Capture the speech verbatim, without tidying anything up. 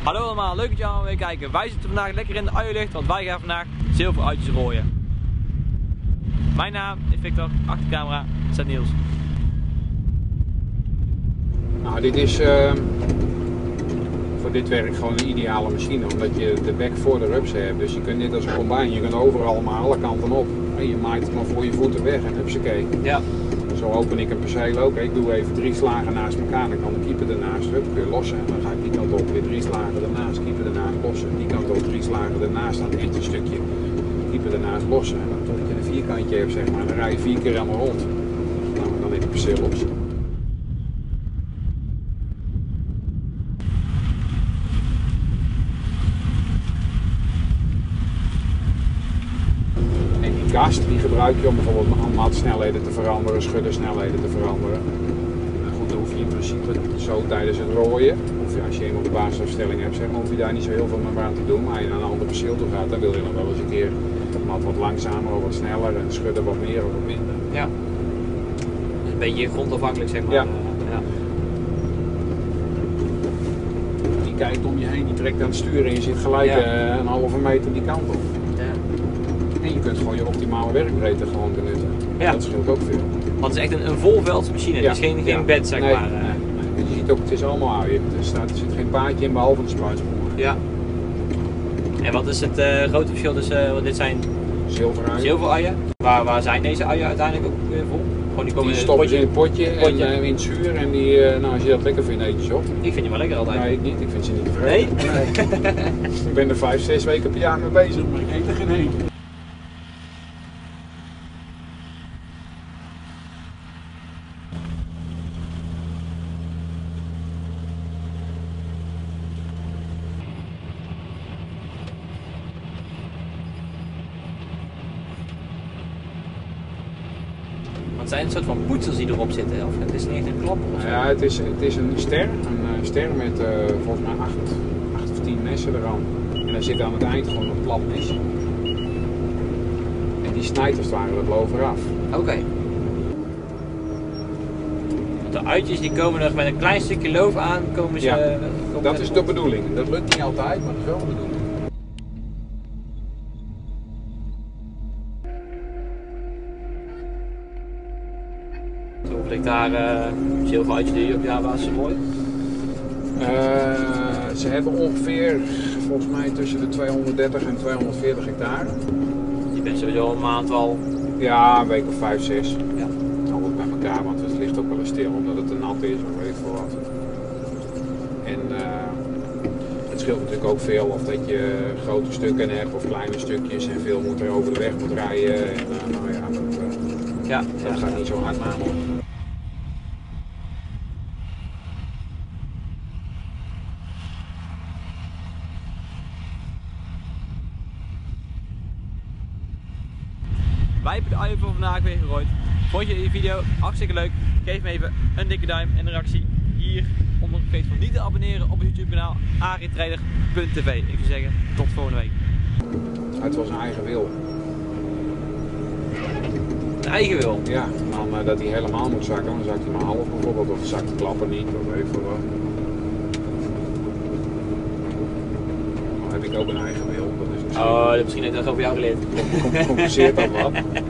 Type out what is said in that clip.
Hallo allemaal, leuk dat jullie allemaal weer kijken. Wij zitten vandaag lekker in de uienlucht, want wij gaan vandaag zilveruitjes rooien. Mijn naam is Victor, achter de camera staat Niels. Nou, dit is uh, voor dit werk gewoon een ideale machine, omdat je de bek voor de rupsen hebt. Dus je kunt net als een combine, je kunt overal maar alle kanten op. En je maait het maar voor je voeten weg en hupsakee. Ja. Zo open ik een perceel ook. Ik doe even drie slagen naast elkaar, dan kan de keeper ernaast, hup, kun je lossen. En dan ga ik die kant op, weer drie slagen ernaast, keeper ernaast lossen. Die kant op, drie slagen ernaast aan het echte stukje, keeper ernaast lossen. En dan tot je een vierkantje hebt, zeg maar, dan rij je vier keer helemaal rond. Nou, dan heb je perceel los. Gast, die gebruik je om bijvoorbeeld matsnelheden te veranderen, schuddersnelheden te veranderen. Goed, dan hoef je in principe zo tijdens het rooien, of als je eenmaal de basisafstelling hebt, zeg maar, hoef je daar niet zo heel veel meer aan te doen. Maar als je naar een ander perceel toe gaat, dan wil je nog wel eens een keer mat wat langzamer of wat sneller en schudden wat meer of wat minder. Ja. Dus een beetje grondafhankelijk, zeg maar. Ja. Ja. Die kijkt om je heen, die trekt aan het sturen en je zit gelijk ja. een halve meter die kant op. En je kunt gewoon je optimale werkbreedte gewoon benutten. Ja. Dat scheelt ook veel. Want het is echt een, een volveldsmachine, ja. Het is geen, geen ja. bed, zeg nee, maar. Nee, nee. Je ziet ook, het is allemaal uien. Er, staat, er zit geen paadje in behalve de spuitspoor. Ja. En wat is het uh, grote verschil tussen, uh, want dit zijn zilveruien. Zilveruien. Waar, waar zijn deze uien uiteindelijk ook weer voor? Gewoon die komen die stoppen in in het potje, potje. en uh, in het zuur en die, uh, nou, als je dat lekker vindt, eet je ze op. Ik vind die wel lekker altijd. Nee, ik niet. Ik vind ze niet tevreden. Nee? Nee. Ik ben er vijf, zes weken per jaar mee bezig, maar ik eet er geen één. Het zijn een soort van poetsers die erop zitten, of het is niet echt een klap of zo? Ja, het is, het is een ster, een uh, ster met uh, volgens mij acht, acht of tien messen eraan. En daar zit aan het eind gewoon een plat mes. En die snijdt als het ware het loof eraf. Oké. Okay. De uitjes die komen nog met een klein stukje loof aan, komen ze... Ja, komen dat is de bedoeling. Dat lukt niet altijd, maar dat is wel de bedoeling. Hoeveel hectare uh, zilveruitjes doe je op jaarbasis mooi? Uh, ze hebben ongeveer, volgens mij, tussen de tweehonderddertig en tweehonderdveertig hectare. Je bent sowieso een maand al? Ja, een week of vijf, zes. Ja. Altijd bij elkaar, want het ligt ook wel eens stil omdat het te nat is of weet ik veel wat. En uh, het scheelt natuurlijk ook veel of dat je grote stukken hebt of kleine stukjes en veel moet er over de weg moet rijden. En, uh, nou ja, dat, uh, ja, dat ja. gaat niet zo hard namelijk. Wij hebben de uien voor vandaag weer gerooid. Vond je deze video hartstikke leuk? Geef me even een dikke duim en een reactie hier onder. Vergeet van niet te abonneren op het YouTube kanaal agritrader punt t v. Ik zou zeggen, tot volgende week. Het was een eigen wil. Een eigen wil? Ja, dan uh, dat hij helemaal moet zakken, dan zakt hij maar half bijvoorbeeld, of zakt de klapper niet, of weet ik veel wat. Dan heb ik ook een eigen wil. Dat is oh, dat misschien heeft dat over jou geleerd. Compenseert dat wat.